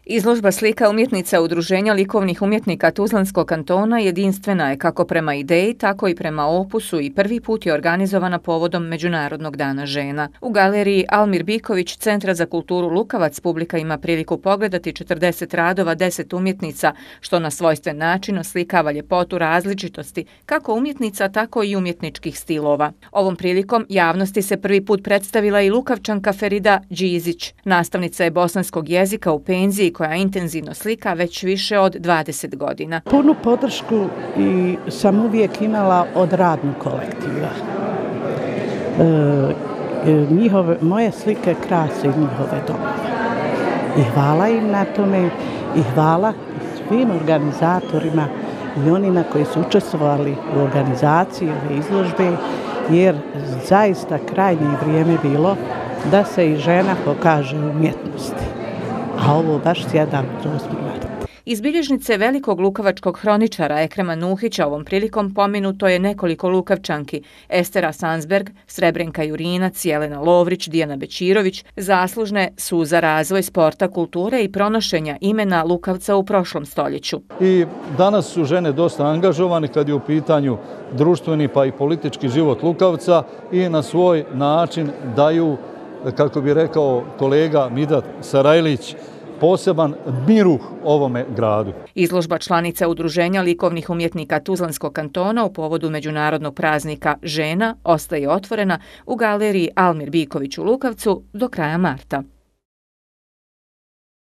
Izložba slika umjetnica Udruženja likovnih umjetnika Tuzlanskog kantona jedinstvena je kako prema ideji, tako i prema opusu i prvi put je organizovana povodom Međunarodnog dana žena. U galeriji Almir Biković Centra za kulturu Lukavac publika ima priliku pogledati 40 radova 10 umjetnica, što na svojstven način oslikava ljepotu različitosti, kako umjetnica, tako i umjetničkih stilova. Ovom prilikom javnosti se prvi put predstavila i Lukavčanka Ferida Đizić. Nastavnica je bosanskog jezika u penziji koja intenzivno slika već više od 20 godina. Punu podršku sam uvijek imala od radnog kolektiva. Moje slike krase njihove domove. I hvala im na tome i hvala svim organizatorima i onima koji su učestvovali u organizaciji ove izložbe, jer zaista krajnje vrijeme bilo da se i žena pokaže u umjetnosti. A ovo baš sjedam 8. marta. Iz bilježnice velikog lukavačkog hroničara Ekrema Nuhića ovom prilikom pomenuto je nekoliko Lukavčanki: Estera Sansberg, Srebrenka Jurinac, Jelena Lovrić, Dijana Bećirović, zaslužne su za razvoj sporta, kulture i pronošenja imena Lukavca u prošlom stoljeću. I danas su žene dosta angažovane kad je u pitanju društveni pa i politički život Lukavca i na svoj način daju, kako bi rekao kolega Midat Sarajlić, poseban miruh ovome gradu. Izložba članica Udruženja likovnih umjetnika Tuzlanskog kantona u povodu Međunarodnog praznika žena ostaje otvorena u galeriji Almir Biković u Lukavcu do kraja marta.